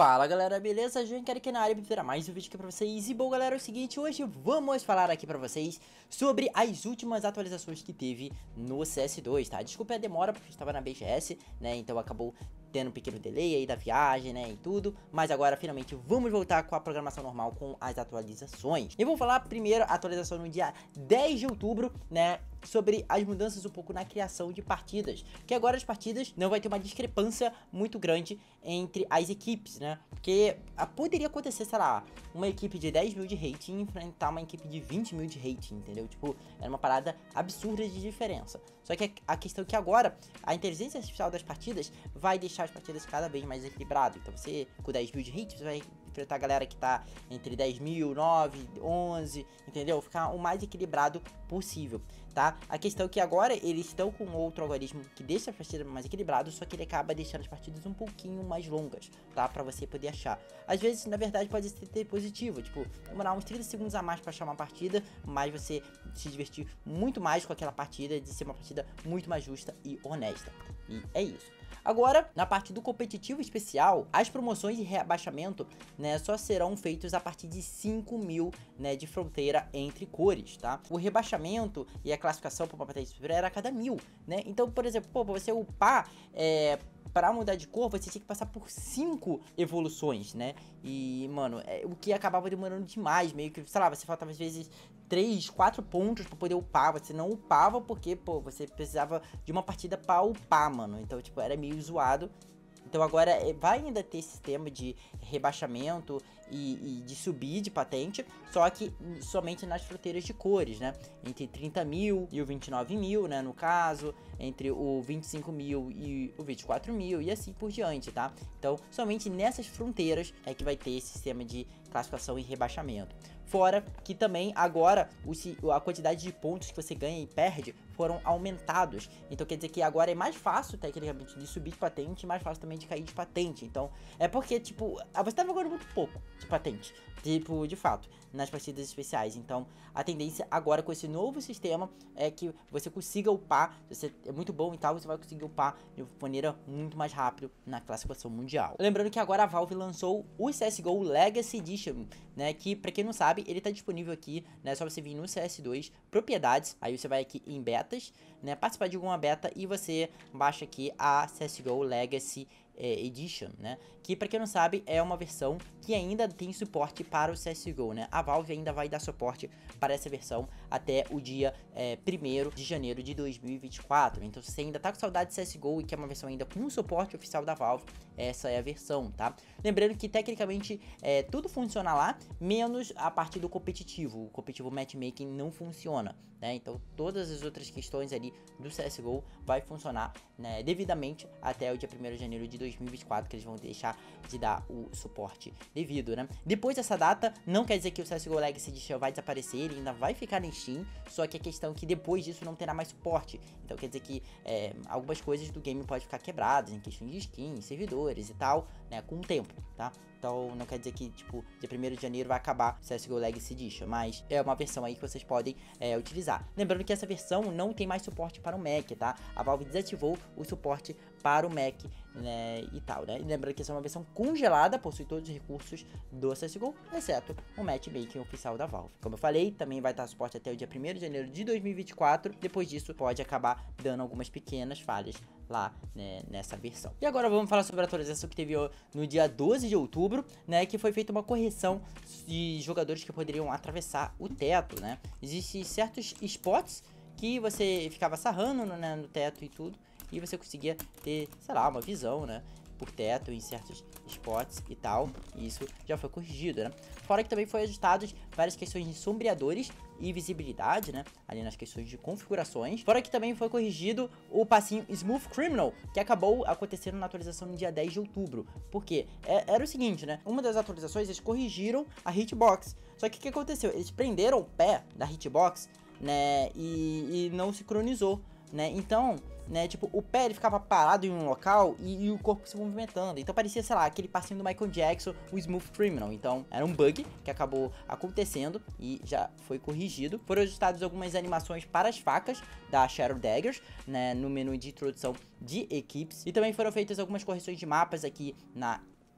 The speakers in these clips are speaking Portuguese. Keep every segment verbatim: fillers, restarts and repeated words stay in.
Fala galera, beleza? João quero aqui na área para mais um vídeo aqui pra vocês. E bom galera, é o seguinte, hoje vamos falar aqui pra vocês sobre as últimas atualizações que teve no C S dois, tá? Desculpa a demora porque eu estava na B G S, né, então acabou tendo um pequeno delay aí da viagem, né, e tudo. Mas agora finalmente vamos voltar com a programação normal, com as atualizações. E vou falar primeiro a atualização no dia dez de outubro, né, sobre as mudanças um pouco na criação de partidas, que agora as partidas não vai ter uma discrepância muito grande entre as equipes, né, porque a, poderia acontecer, sei lá, uma equipe de dez mil de rating enfrentar uma equipe de vinte mil de rating, entendeu? Tipo, era uma parada absurda de diferença. Só que a, a questão é que agora a inteligência artificial das partidas vai deixar as partidas cada vez mais equilibradas. Então você, com dez mil de rating, você vai enfrentar a galera que tá entre dez mil, nove, onze, entendeu? Ficar o mais equilibrado possível, tá? A questão é que agora eles estão com outro algoritmo que deixa a partida mais equilibrado, só que ele acaba deixando as partidas um pouquinho mais longas, tá? Pra você poder achar. Às vezes, na verdade, pode ser positivo, tipo, demorar uns trinta segundos a mais pra achar uma partida, mas você se divertir muito mais com aquela partida, de ser uma partida muito mais justa e honesta. E é isso. Agora, na parte do competitivo especial, as promoções de rebaixamento, né, só serão feitos a partir de cinco mil, né, de fronteira entre cores, tá? O rebaixamento e a classificação para uma patente superior era a cada mil, né? Então, por exemplo, pô, pra você upar, é... para mudar de cor, você tinha que passar por cinco evoluções, né? E, mano, é, o que acabava demorando demais, meio que, sei lá, você faltava às vezes três, quatro pontos pra poder upar, você não upava porque, pô, você precisava de uma partida pra upar, mano. Então, tipo, era meio zoado. Então agora vai ainda ter sistema de rebaixamento e, e de subir de patente, só que somente nas fronteiras de cores, né? Entre trinta mil e o vinte e nove mil, né? No caso, entre o vinte e cinco mil e o vinte e quatro mil e assim por diante, tá? Então somente nessas fronteiras é que vai ter esse sistema de classificação e rebaixamento. Fora que também agora o, a quantidade de pontos que você ganha e perde foram aumentados. Então quer dizer que agora é mais fácil tecnicamente de subir de patente e mais fácil também de cair de patente. Então é porque, tipo, você tá jogando muito pouco de patente, tipo, de fato, nas partidas especiais. Então a tendência agora com esse novo sistema é que você consiga upar. Você é muito bom e tal, você vai conseguir upar de maneira muito mais rápida na classificação mundial. Lembrando que agora a Valve lançou o C S G O Legacy Edition, né, que pra quem não sabe, ele tá disponível aqui, né, só você vir no C S dois, propriedades, aí você vai aqui em betas, né, participar de alguma beta e você baixa aqui a C S G O Legacy Edition, né, que pra quem não sabe é uma versão que ainda tem suporte para o C S G O, né, a Valve ainda vai dar suporte para essa versão até o dia é, primeiro de janeiro de dois mil e vinte e quatro, então se você ainda tá com saudade de C S G O e quer uma versão ainda com suporte oficial da Valve, essa é a versão, tá? Lembrando que tecnicamente é, tudo funciona lá, menos a parte do competitivo, o competitivo matchmaking não funciona, né, então todas as outras questões ali do C S G O vai funcionar, né, devidamente até o dia primeiro de janeiro de dois mil e vinte e quatro, que eles vão deixar de dar o suporte devido, né? Depois dessa data, não quer dizer que o C S G O Legacy Edition vai desaparecer, ele ainda vai ficar em Steam, só que a questão é que depois disso não terá mais suporte, então quer dizer que é, algumas coisas do game podem ficar quebradas, em questão de skins, servidores e tal, né, com o tempo, tá? Então não quer dizer que, tipo, dia primeiro de janeiro vai acabar o C S G O Legacy Edition, mas é uma versão aí que vocês podem é, utilizar. Lembrando que essa versão não tem mais suporte para o Mac, tá? A Valve desativou o suporte para o Mac, né, e tal, né? E lembrando que essa é uma versão congelada, possui todos os recursos do C S G O, exceto o matchmaking oficial da Valve. Como eu falei, também vai estar suporte até o dia primeiro de janeiro de dois mil e vinte e quatro, depois disso pode acabar dando algumas pequenas falhas lá, né, nessa versão. E agora vamos falar sobre a atualização que teve no dia doze de outubro, né, que foi feita uma correção de jogadores que poderiam atravessar o teto, né? Existem certos spots que você ficava sarrando, né, no teto e tudo, e você conseguia ter, sei lá, uma visão, né, por teto em certos spots e tal, e isso já foi corrigido, né? Fora que também foi ajustados várias questões de sombreadores e visibilidade, né, ali nas questões de configurações. Fora que também foi corrigido o passinho Smooth Criminal, que acabou acontecendo na atualização no dia dez de outubro. Por quê? É, era o seguinte, né, uma das atualizações eles corrigiram a hitbox, só que o que aconteceu? Eles prenderam o pé da hitbox, né, e, e não sincronizou, né, então, né, tipo, o pé ele ficava parado em um local e, e o corpo se movimentando, então parecia, sei lá, aquele passinho do Michael Jackson, o Smooth Criminal. Então era um bug que acabou acontecendo e já foi corrigido. Foram ajustadas algumas animações para as facas da Shadow Daggers, né, no menu de introdução de equipes, e também foram feitas algumas correções de mapas aqui na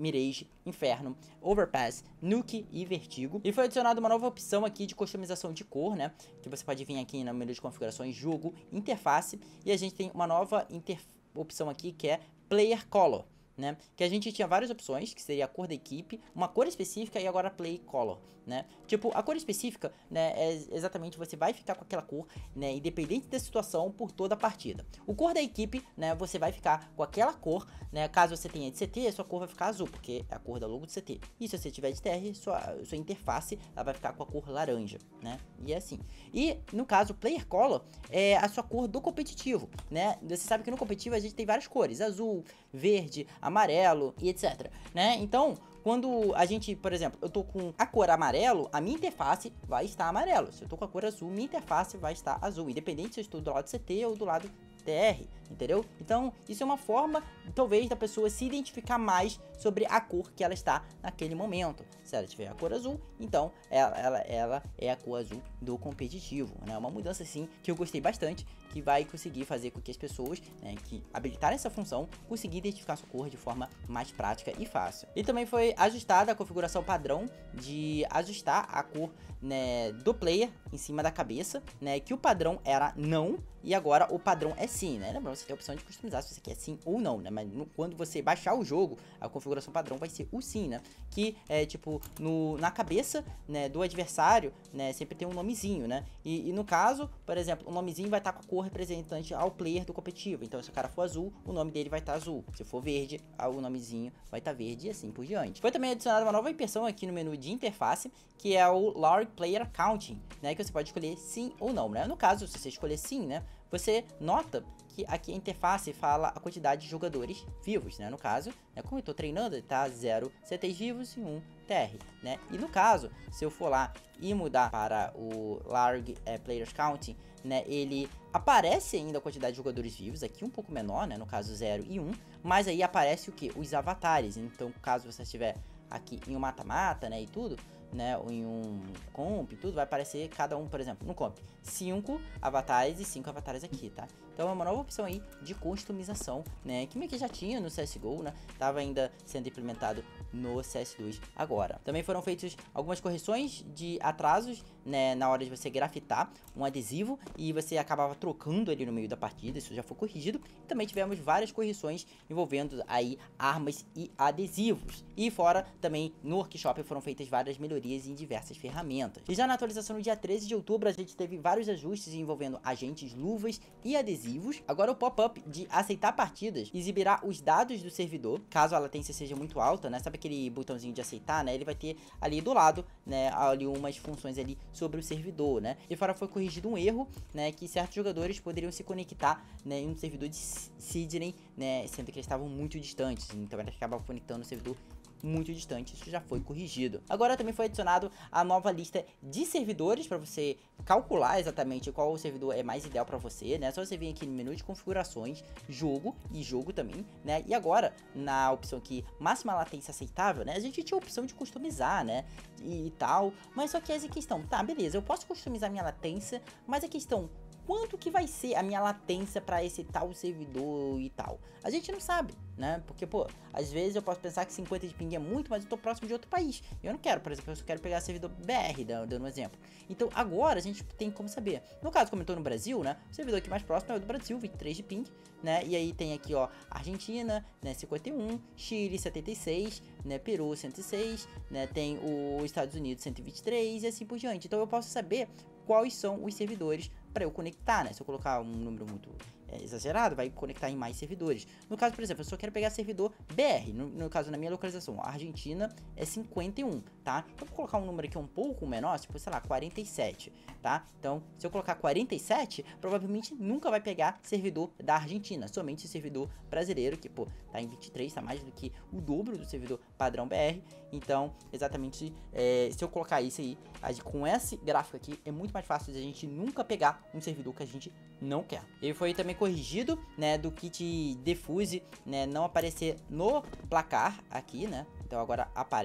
Mirage, Inferno, Overpass, Nuke e Vertigo. E foi adicionada uma nova opção aqui de customização de cor, né? Que você pode vir aqui no menu de configurações, jogo, interface. E a gente tem uma nova opção aqui que é Player Color, né? Que a gente tinha várias opções, que seria a cor da equipe, uma cor específica e agora Play Color, né? Tipo, a cor específica, né, é exatamente você vai ficar com aquela cor, né, independente da situação por toda a partida. O cor da equipe, né, você vai ficar com aquela cor, né, caso você tenha de C T, a sua cor vai ficar azul, porque é a cor da logo do C T. E se você tiver de T R, sua, sua interface, ela vai ficar com a cor laranja, né? E é assim. E, no caso, Player Color é a sua cor do competitivo, né? Você sabe que no competitivo a gente tem várias cores, azul, verde, amarelo e etc, né? Então, quando a gente, por exemplo, eu tô com a cor amarelo, a minha interface vai estar amarelo. Se eu tô com a cor azul, minha interface vai estar azul, independente se eu estou do lado C T ou do lado T R, entendeu? Então, isso é uma forma, talvez, da pessoa se identificar mais sobre a cor que ela está naquele momento. Se ela tiver a cor azul, então ela, ela, ela é a cor azul do competitivo, né? Uma mudança, assim, que eu gostei bastante, que vai conseguir fazer com que as pessoas, né, que habilitarem essa função, conseguir identificar sua cor de forma mais prática e fácil. E também foi ajustada a configuração padrão de ajustar a cor, né, do player em cima da cabeça, né, que o padrão era não, e agora o padrão é sim, né? Lembrando, você tem a opção de customizar se você quer sim ou não, né? Mas no, quando você baixar o jogo, a configuração padrão vai ser o sim, né? Que é tipo, no, na cabeça, né, do adversário, né, sempre tem um nomezinho, né? E, e no caso, por exemplo, o nomezinho vai estar com a cor representante ao player do competitivo. Então, se o cara for azul, o nome dele vai estar azul. Se for verde, o nomezinho vai estar verde e assim por diante. Foi também adicionada uma nova impressão aqui no menu de interface, que é o Large Player Counting, né? Que você pode escolher sim ou não, né? No caso, se você escolher sim, né, você nota que aqui a interface fala a quantidade de jogadores vivos, né? No caso, né, como eu tô treinando, tá zero C Ts vivos e um T R, né? E no caso, se eu for lá e mudar para o Large é, Players Counting, né, ele aparece ainda a quantidade de jogadores vivos, aqui um pouco menor, né? No caso zero e um, mas aí aparece o que? Os avatares. Então, caso você estiver aqui em um mata-mata, né, e tudo, né, ou em um comp e tudo, vai aparecer cada um, por exemplo, no comp, cinco avatares e cinco avatares aqui, tá? Então é uma nova opção aí de customização, né, que meio que já tinha no C S G O, né, tava ainda sendo implementado no C S dois agora. Também foram feitas algumas correções de atrasos, né, na hora de você grafitar um adesivo e você acabava trocando ali no meio da partida, isso já foi corrigido. E também tivemos várias correções envolvendo aí armas e adesivos. E fora também no workshop foram feitas várias melhorias em diversas ferramentas. E já na atualização no dia treze de outubro a gente teve vários ajustes envolvendo agentes, luvas e adesivos. Agora o pop-up de aceitar partidas exibirá os dados do servidor, caso a latência seja muito alta, né? Sabe aquele botãozinho de aceitar, né? Ele vai ter ali do lado, né, ali umas funções ali sobre o servidor, né? E fora foi corrigido um erro, né, que certos jogadores poderiam se conectar, né, em um servidor de Sydney, né, sendo que eles estavam muito distantes, então eles acabavam conectando no servidor muito distante. Isso já foi corrigido. Agora também foi adicionado a nova lista de servidores para você calcular exatamente qual o servidor é mais ideal para você, né? Só você vir aqui no menu de configurações, jogo e jogo também, né? E agora na opção aqui máxima latência aceitável, né? A gente tinha a opção de customizar, né? E, e tal, mas só que essa questão, tá, beleza, eu posso customizar minha latência, mas a questão, quanto que vai ser a minha latência para esse tal servidor e tal? A gente não sabe, né? Porque, pô, às vezes eu posso pensar que cinquenta de ping é muito, mas eu tô próximo de outro país. Eu não quero, por exemplo, eu só quero pegar servidor B R, dando um exemplo. Então, agora a gente tem como saber. No caso, como eu tô no Brasil, né? O servidor aqui mais próximo é o do Brasil, vinte e três de ping, né? E aí tem aqui, ó, Argentina, né, cinquenta e um, Chile, setenta e seis, né, Peru, cento e seis, né? Tem os Estados Unidos, cento e vinte e três e assim por diante. Então eu posso saber quais são os servidores para eu conectar, né? Se eu colocar um número muito é, exagerado, vai conectar em mais servidores. No caso, por exemplo, eu só quero pegar servidor B R, no, no caso, na minha localização, a Argentina é cinquenta e um, tá? Eu vou colocar um número aqui um pouco menor, tipo, sei lá, quarenta e sete, tá? Então, se eu colocar quarenta e sete, provavelmente nunca vai pegar servidor da Argentina, somente servidor brasileiro, que, pô, tá em vinte e três, tá mais do que o dobro do servidor padrão B R. Então, exatamente, é, se eu colocar isso aí, com esse gráfico aqui, é muito mais fácil de a gente nunca pegar um servidor que a gente não quer. Ele foi também corrigido, né, do kit Defuse, né, não aparecer no placar aqui, né, então agora aparece,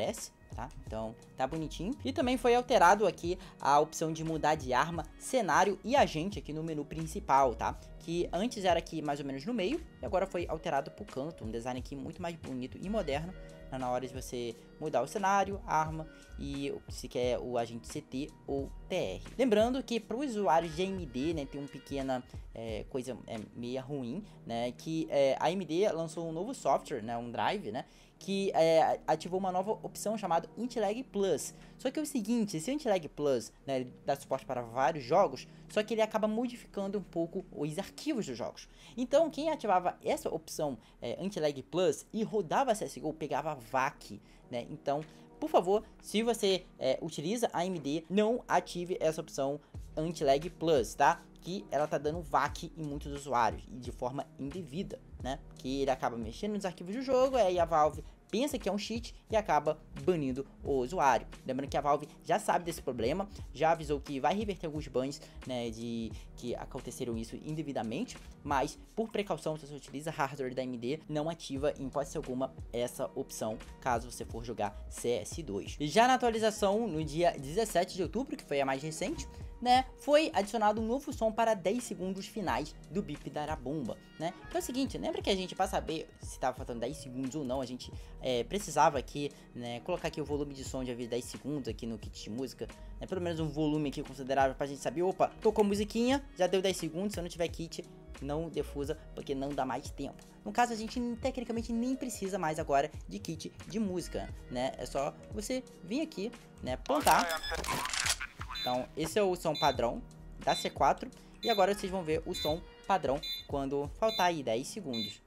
tá? Então, tá bonitinho. E também foi alterado aqui a opção de mudar de arma, cenário e agente aqui no menu principal, tá? Que antes era aqui mais ou menos no meio e agora foi alterado pro canto. Um design aqui muito mais bonito e moderno na hora de você mudar o cenário, arma e se quer o agente C T ou T R. Lembrando que para os usuários de A M D, né, tem uma pequena é, coisa é, meio ruim, né, que é, a A M D lançou um novo software, né, um drive, né, que é, ativou uma nova opção chamada Anti-Lag Plus. Só que é o seguinte, esse Anti-Lag Plus, né, ele dá suporte para vários jogos, só que ele acaba modificando um pouco os arquivos dos jogos. Então, quem ativava essa opção é, Anti-Lag Plus e rodava C S G O, pegava V A C, né? Então, por favor, se você é, utiliza a AMD, não ative essa opção Anti-Lag Plus, tá? Que ela tá dando V A C em muitos usuários e de forma indevida, né? Que ele acaba mexendo nos arquivos do jogo, aí a Valve pensa que é um cheat e acaba banindo o usuário. Lembrando que a Valve já sabe desse problema, já avisou que vai reverter alguns bans, né, de que aconteceram isso indevidamente, mas por precaução, se você utiliza hardware da A M D, não ativa em hipótese alguma essa opção, caso você for jogar C S dois. E já na atualização, no dia dezessete de outubro, que foi a mais recente, né, foi adicionado um novo som para dez segundos finais do bip da Arabomba, né? Então é o seguinte, lembra que a gente, para saber se estava faltando dez segundos ou não, a gente é, precisava aqui, né, colocar aqui o volume de som de aviso dez segundos aqui no kit de música, né, pelo menos um volume aqui considerável pra gente saber, opa, tocou musiquinha, já deu dez segundos, se eu não tiver kit, não defusa, porque não dá mais tempo. No caso, a gente tecnicamente nem precisa mais agora de kit de música, né? É só você vir aqui, né, plantar. Então, esse é o som padrão da C quatro. E agora vocês vão ver o som padrão quando faltar aí dez segundos.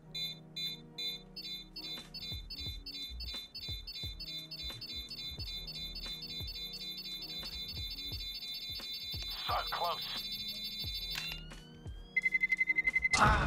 So close. Ah.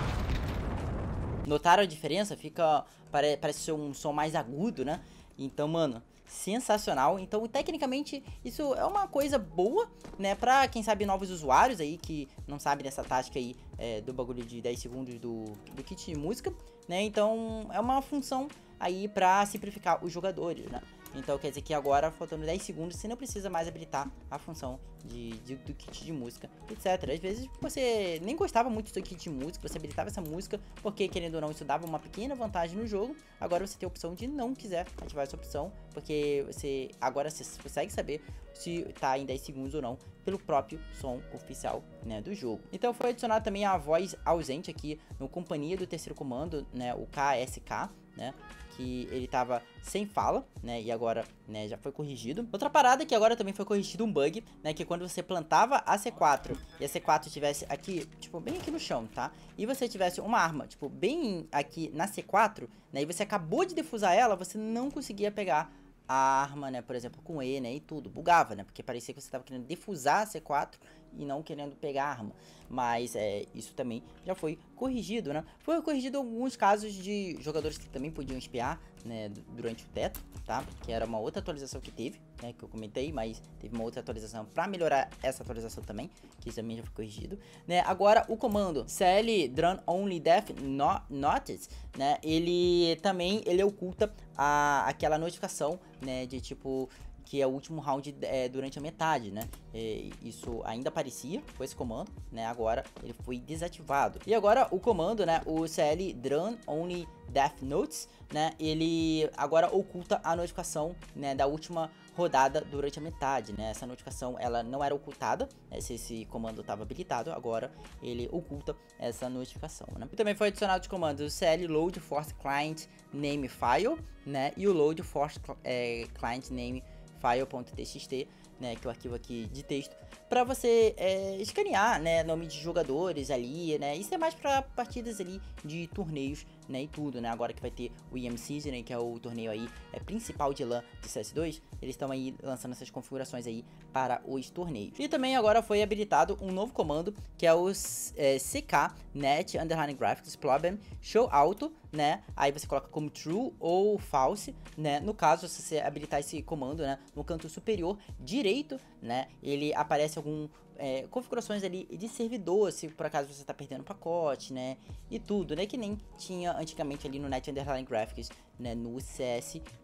Notaram a diferença? Fica, pare, parece ser um som mais agudo, né? Então, mano, sensacional. Então, tecnicamente, isso é uma coisa boa, né, pra, quem sabe, novos usuários aí que não sabem dessa tática aí é, do bagulho de dez segundos do, do kit de música, né? Então, é uma função aí pra simplificar os jogadores, né? Então, quer dizer que agora, faltando dez segundos, você não precisa mais habilitar a função de, de, do kit de música, etcétera. Às vezes, você nem gostava muito do kit de música, você habilitava essa música, porque, querendo ou não, isso dava uma pequena vantagem no jogo. Agora você tem a opção de não quiser ativar essa opção, porque você agora você consegue saber se tá em dez segundos ou não, pelo próprio som oficial, né, do jogo. Então, foi adicionado também a voz ausente aqui no Companhia do Terceiro Comando, né, o K S K, né, que ele tava sem fala, né, e agora, né, já foi corrigido. Outra parada que agora também foi corrigido um bug, né, que quando você plantava a C quatro e a C quatro estivesse aqui, tipo, bem aqui no chão, tá? E você tivesse uma arma, tipo, bem aqui na C quatro, né, e você acabou de defusar ela, você não conseguia pegar a arma, né, por exemplo, com E, né, e tudo, bugava, né, porque parecia que você tava querendo defusar a C quatro e não querendo pegar a arma, mas é, isso também já foi corrigido, né, foi corrigido alguns casos de jogadores que também podiam espiar, né, durante o teto, tá, que era uma outra atualização que teve, né, que eu comentei, mas teve uma outra atualização para melhorar essa atualização também, que também já foi corrigido, né. Agora o comando C L Drone Only Death no Notice, né, ele também, ele oculta a, aquela notificação, né, de tipo, que é o último round é, durante a metade, né? E isso ainda aparecia com esse comando, né? Agora ele foi desativado. E agora o comando, né? O C L Drone Only Death Notes, né? Ele agora oculta a notificação, né, da última rodada durante a metade, né? Essa notificação, ela não era ocultada, né, se esse comando estava habilitado, agora ele oculta essa notificação, né? E também foi adicionado os comandos o C L Load Force Client Name File, né? E o Load Force é, Client Name File.txt, né, que é o arquivo aqui de texto, para você é, escanear, né, nome de jogadores ali, né, isso é mais para partidas ali de torneios, né, e tudo, né, agora que vai ter o E M Season, né, que é o torneio aí é, principal de LAN de C S dois, eles estão aí lançando essas configurações aí para os torneios. E também agora foi habilitado um novo comando, que é o é, C K Net Underline Graphics Problem Show Auto, né, aí você coloca como true ou false, né, no caso, se você habilitar esse comando, né, no canto superior direito, né, ele aparece algum é, configurações ali de servidor, se por acaso você tá perdendo pacote, né, e tudo, né, que nem tinha antigamente ali no Net Underline Graphics, né, no C S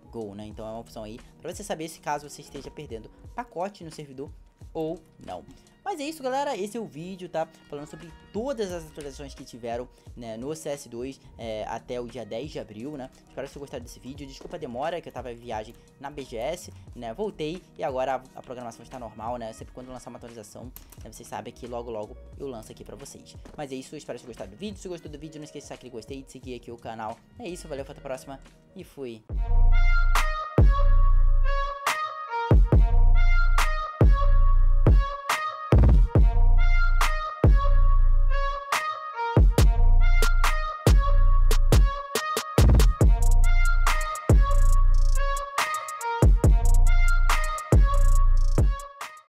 Go, né? Então é uma opção aí pra você saber se caso você esteja perdendo pacote no servidor ou não. Mas é isso, galera, esse é o vídeo, tá? Falando sobre todas as atualizações que tiveram, né, no C S dois é, até o dia dez de abril, né? Espero que vocês tenham gostado desse vídeo. Desculpa a demora, que eu tava em viagem na B G S, né? Voltei e agora a, a programação está normal, né? Sempre quando eu lançar uma atualização, né, vocês sabem que logo logo eu lanço aqui pra vocês. Mas é isso, espero que vocês tenham gostado do vídeo. Se gostou do vídeo, não esqueça de deixar aquele gostei, de seguir aqui o canal. É isso, valeu, até a próxima e fui!